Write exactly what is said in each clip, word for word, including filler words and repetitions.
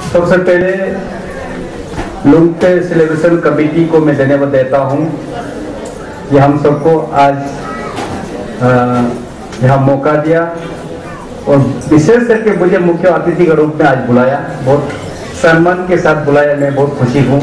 सबसे पहले लुम्टे celebration committee को मैं धन्यवाद देता हूँ कि हम सबको आज यहाँ मौका दिया और विशेष करके मुझे मुख्य अतिथि के रूप में आज बुलाया, बहुत सम्मान के साथ बुलाया, मैं बहुत खुशी हूँ।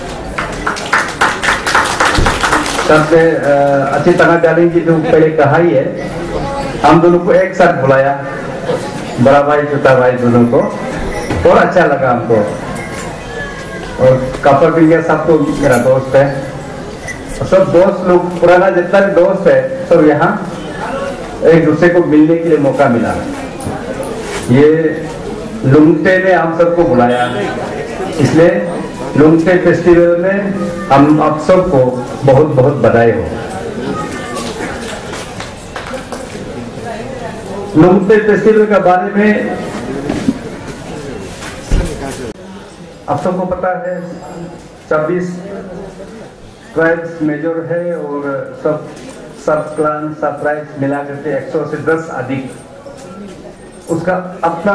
सबसे अच्छी तरह डालेंगे जो पहले कहा ही है, हम दोनों को एक साथ बुलाया, बड़ा भाई छोटा भाई दोनों को, और अच्छा लगा हमको। और कपल बिंगिया साहब तो मेरा दोस्त है, सब दोस्त लोग पुराना जितना भी दोस्त है सब यहाँ एक दूसरे को मिलने के लिए मौका मिला। ये लुम्टे ने हम सबको बुलाया, इसलिए लुम्टे फेस्टिवल में हम आप सबको बहुत बहुत बधाई हो। लुम्टे फेस्टिवल के बारे में आप सबको पता है, छब्बीस ट्राइब्स मेजर है और सब सब क्लान सब ट्राइब्स मिला करके एक सौ से दस अधिक उसका अपना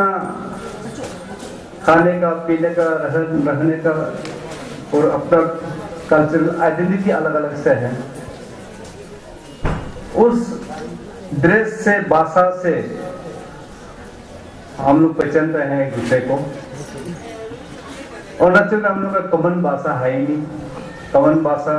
खाने का, पीने का, रहन रहने का और अपना कल्चरल आइडेंटिटी अलग अलग से है। उस ड्रेस से, भाषा से हम लोग पहचानते हैं एक दूसरे को। और अरुणाचल में हम लोग का कॉमन भाषा है ही नहीं। कॉमन भाषा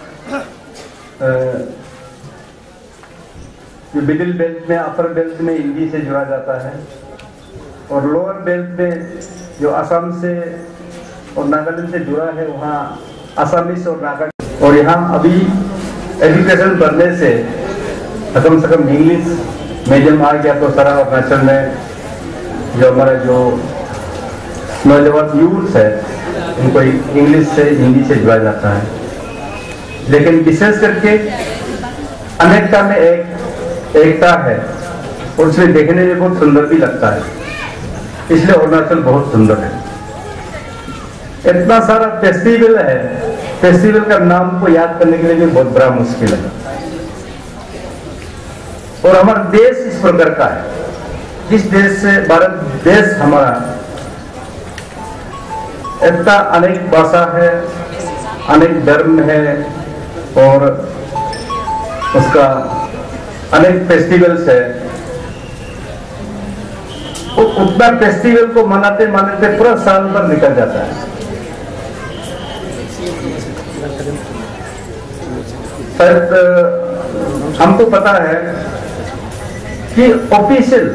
जो मिडिल बेल्ट में, अपर बेल्ट में हिंदी से जुड़ा जाता है और लोअर बेल्ट में जो असम से और नागालैंड से जुड़ा है वहाँ असमीज और नागालैंड। और यहाँ अभी एजुकेशन बढ़ने से कम से कम इंग्लिश मीडियम आ गया तो सारा अरुणाचल में जो हमारा जो नौजवान यूथ है उनको इंग्लिश से, हिंदी से जुड़ा जाता है। लेकिन विशेष करके अनेकता में एक एकता है और उसमें देखने में बहुत सुंदर भी लगता है, इसलिए अरुणाचल बहुत सुंदर है। इतना सारा फेस्टिवल है, फेस्टिवल का नाम को याद करने के लिए भी बहुत बड़ा मुश्किल है। और हमारा देश इस प्रकार का है, जिस देश से भारत देश हमारा इतना अनेक भाषा है, अनेक धर्म है और उसका अनेक फेस्टिवल्स है। तो उतना फेस्टिवल को मनाते मनाते पूरा साल भर निकल जाता है। शायद हमको पता है कि ऑफिशियल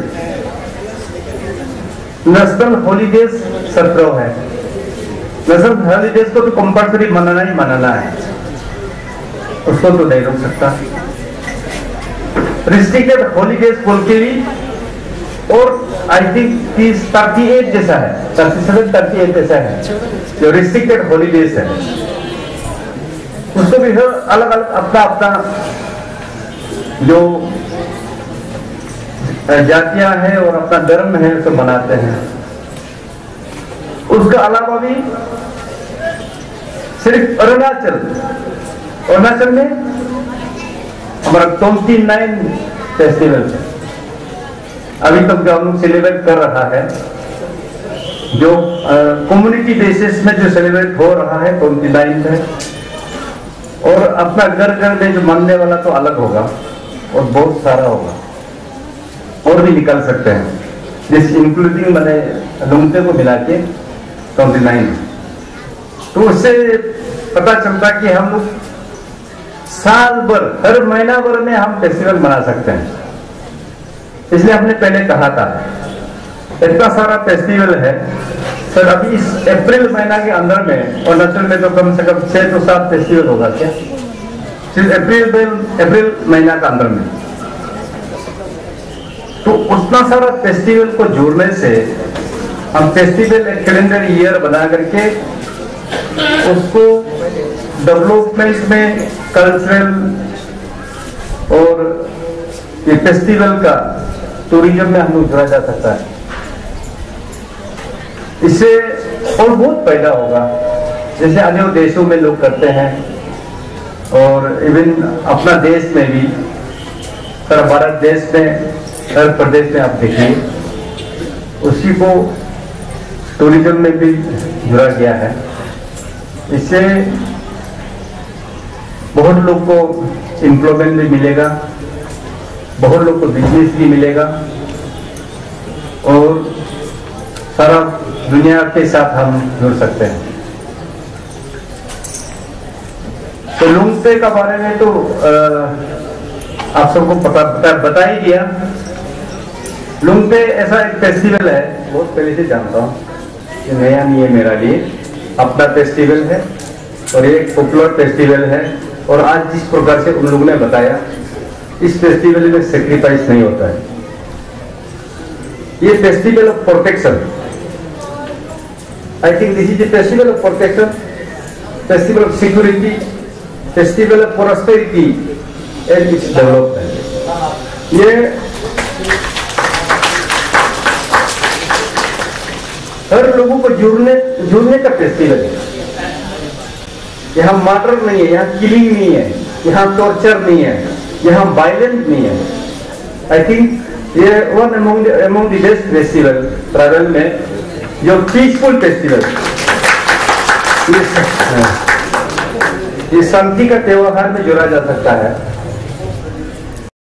नेशनल हॉलीडेज सत्रह है। नेशनल हॉलीडेज को तो कंपल्सरी मनाना ही मनाना है, उसको तो नहीं रोक सकता। रिस्ट्रिक्टेड हॉलीडेज बोल के भी, और आई थिंक थर्टी एट जैसा है, थर्टी सेवन थर्टी एट जैसा है जो रिस्ट्रिक्टेड हॉलीडेज है, उसको भी अलग अलग अपना अपना जो जातियां हैं और अपना धर्म है उसे मनाते हैं। उसके अलावा भी सिर्फ अरुणाचल अरुणाचल में हमारा ट्वेंटी नाइन फेस्टिवल है अभी तक जो हम लोग सेलिब्रेट कर रहा है, जो कम्युनिटी बेसिस में जो सेलिब्रेट हो रहा है ट्वेंटी नाइन है। और अपना घर घर में जो मनने वाला तो अलग होगा और बहुत सारा होगा और भी निकल सकते हैं, जिस इंक्लूडिंग मैंने लुम्टे को मिला के ट्वेंटी नाइन। तो उससे पता चलता कि हम लोग साल भर, हर महीना भर में हम फेस्टिवल मना सकते हैं। इसलिए हमने पहले कहा था इतना सारा फेस्टिवल है सर। अभी इस अप्रैल महीना के अंदर में अरुणाचल में तो कम से कम छह तो सात फेस्टिवल होगा क्या, सिर्फ अप्रैल अप्रैल महीना के अंदर में। तो उतना सारा फेस्टिवल को जोड़ने से हम फेस्टिवल एक कैलेंडर ईयर बना करके उसको डेवलपमेंट में, कल्चरल और ये फेस्टिवल का टूरिज्म में हम लोग जुड़ा जा सकता है। इससे और बहुत फायदा होगा, जैसे अन्य देशों में लोग करते हैं और इवन अपना देश में भी, सर भारत देश में हर प्रदेश में आप देखिए उसी को टूरिज्म में भी जुड़ा गया है। इससे बहुत लोग को एम्प्लॉयमेंट भी मिलेगा, बहुत लोग को बिजनेस भी मिलेगा और सारा दुनिया के साथ हम जुड़ सकते हैं। तो लुंगपे का बारे में तो आ, आप सबको पता बता, बता ही दिया। लुंगपे ऐसा एक फेस्टिवल है, बहुत पहले से जानता हूँ, ये नया नहीं है मेरा लिए, अपना फेस्टिवल है और ये एक पॉपुलर फेस्टिवल है। और आज जिस प्रकार से उन लोगों ने बताया, इस फेस्टिवल में सेक्रीफाइस नहीं होता है। ये festival of protection, I think this is a festival of protection, festival of security, festival of prosperity and it's development. ये हर लोगों को जुड़ने जुड़ने का फेस्टिवल है। यहाँ मर्डर नहीं है, यहाँ किलिंग नहीं है, यहाँ टॉर्चर नहीं है, यहाँ वायलेंस नहीं है। आई थिंक ये one among among the best festival travel में, जो पीसफुल फेस्टिवल, ये शांति का त्योहार में जोड़ा जा सकता है।